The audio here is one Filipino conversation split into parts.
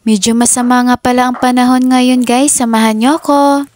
Medyo masama nga pala ang panahon ngayon guys, samahan niyo ako.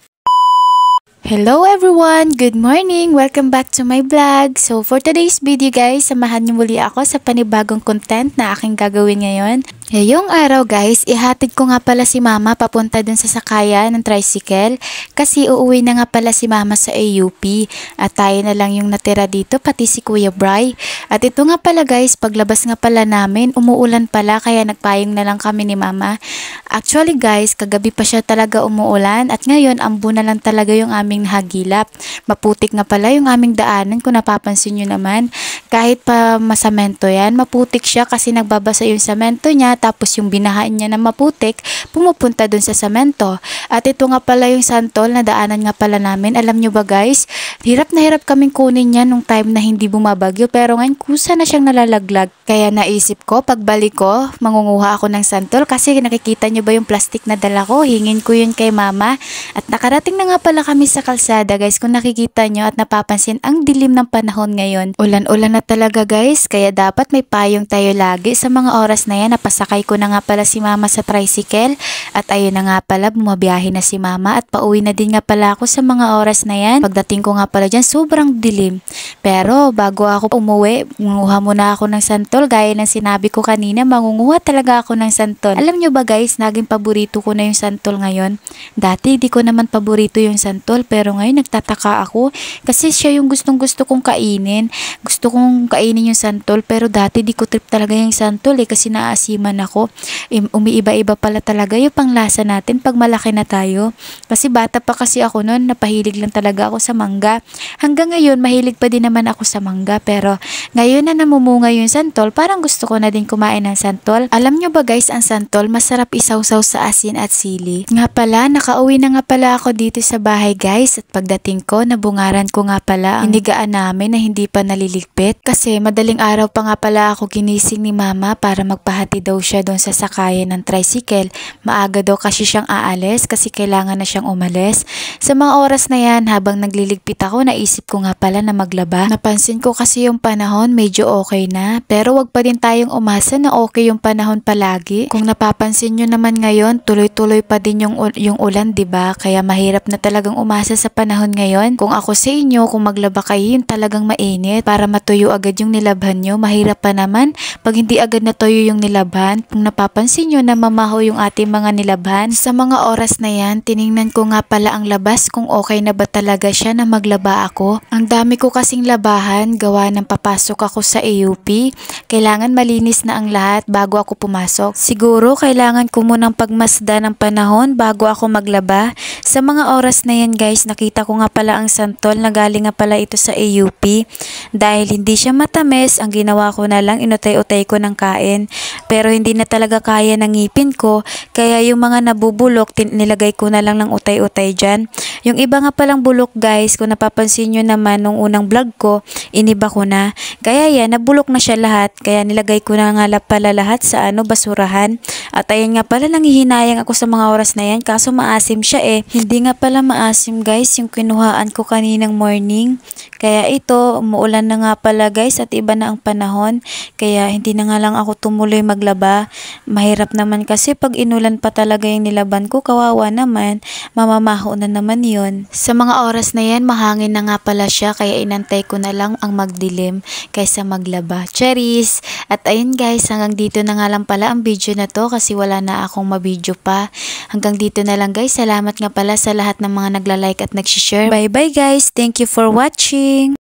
Hello everyone! Good morning! Welcome back to my vlog. So for today's video guys, samahan niyo muli ako sa panibagong content na aking gagawin ngayon. Ngayong araw guys, ihatid ko nga pala si mama papunta dun sa sakayan ng tricycle kasi uuwi na nga pala si mama sa AUP at tayo na lang yung natira dito pati si Kuya Bry. At ito nga pala guys, paglabas nga pala namin, umuulan pala kaya nagpayong na lang kami ni mama. Actually guys, kagabi pa siya talaga umuulan at ngayon ambo na lang talaga yung aming nahagilap. Maputik nga pala yung aming daanan kung napapansin nyo naman. Kahit pa masamento yan, maputik siya kasi nagbabasa yung samento niya tapos yung binahaan niya na maputik, pumupunta dun sa samento. At ito nga pala yung santol na daanan nga pala namin. Alam nyo ba guys, hirap na hirap kaming kunin yan nung time na hindi bumabagyo pero ngayon kusa na siyang nalalaglag. Kaya naisip ko, pagbalik ko, mangunguha ako ng santol kasi nakikita nyo ba yung plastic na dala ko? Hingin ko yun kay mama. At nakarating na nga pala kami sa kalsada guys, kung nakikita nyo at napapansin ang dilim ng panahon ngayon. Ulan-ulan na talaga guys, kaya dapat may payong tayo lagi sa mga oras na yan. Napasakay ko na nga pala si mama sa tricycle at ayun na nga pala, bumabiyahe na si mama at pauwi na din nga pala ako sa mga oras na yan. Pagdating ko nga pala dyan, sobrang dilim. Pero bago ako umuwi, mangunguha muna ako ng santol. Gaya ng sinabi ko kanina, mangunguha talaga ako ng santol. Alam nyo ba guys, naging paborito ko na yung santol ngayon. Dati di ko naman paborito yung santol pero ngayon nagtataka ako kasi siya yung gustong-gusto kong kainin. Gusto kong kainin yung santol pero dati di ko trip talaga yung santol kasi naasiman ako. Umiiba-iba pala talaga yung panglasa natin pag malaki na tayo. Kasi bata pa kasi ako noon, napahilig lang talaga ako sa mangga. Hanggang ngayon, mahilig pa din naman ako sa mangga pero ngayon na namumunga yung santol, parang gusto ko na din kumain ng santol. Alam nyo ba guys, ang santol masarap isawsaw sa asin at sili. Nga pala, nakauwi na nga pala ako dito sa bahay guys at pagdating ko, nabungaran ko nga pala ang inigaan namin na hindi pa naliligpit kasi madaling araw pa nga pala ako ginising ni mama para magpahati daw siya doon sa sakayan ng tricycle. Maaga daw kasi siyang aalis kasi kailangan na siyang umalis. Sa mga oras na yan, habang nagliligpit ako, naisip ko nga pala na maglaba. Napansin ko kasi yung panahon medyo okay na pero wag pa din tayong umasa na okay yung panahon palagi. Kung napapansin nyo naman ngayon, tuloy-tuloy pa din yung ulan, diba? Kaya mahirap na talagang umasa sa panahon ngayon. Kung ako sa inyo, kung maglaba kayo, yung talagang mainit para matuyo agad yung nilabhan nyo. Mahirap pa naman pag hindi agad natuyo yung nilabhan. Kung napapansin nyo na mamaho yung ating mga nilabhan, sa mga oras na yan, tiningnan ko nga pala ang labas kung okay na ba talaga siya na maglaba ako. Ang dami ko kasing labahan, gawa ng papasok ako sa AUP. Kailangan malinis na ang lahat bago ako pumasok. Siguro kailangan ko munang pagmasda ng panahon bago ako maglaba. Sa mga oras na yan guys, nakita ko nga pala ang santol na galing nga pala ito sa AUP. Dahil hindi siya matamis, ang ginawa ko na lang, inutay-utay ko ng kain. Pero hindi na talaga kaya ng ngipin ko, kaya yung mga nabubulok, nilagay ko na lang ng utay-utay dyan. Yung iba nga palang bulok guys, kung napapansin nyo naman nung unang vlog ko, iniba ko na. Kaya yan, nabulok na siya lahat, kaya nilagay ko na nga pala lahat sa basurahan. At ayun nga pala, nanghihinayang ako sa mga oras na yan, kaso maasim siya Hindi nga pala maasim guys, yung kinuhaan ko kaninang morning. Kaya ito, umuulan na nga pala guys at iba na ang panahon. Kaya hindi na nga lang ako tumuloy maglaba. Mahirap naman kasi pag inulan pa talaga yung nilaban ko, kawawa naman. Mamamaho na naman yun. Sa mga oras na yan, mahangin na nga pala siya. Kaya inantay ko na lang ang magdilim kaysa maglaba. Charis! At ayun guys, hanggang dito na nga lang pala ang video na to kasi wala na akong mabidyo pa. Hanggang dito na lang guys. Salamat nga pala sa lahat ng mga nagla-like at nag-share. Bye bye guys! Thank you for watching!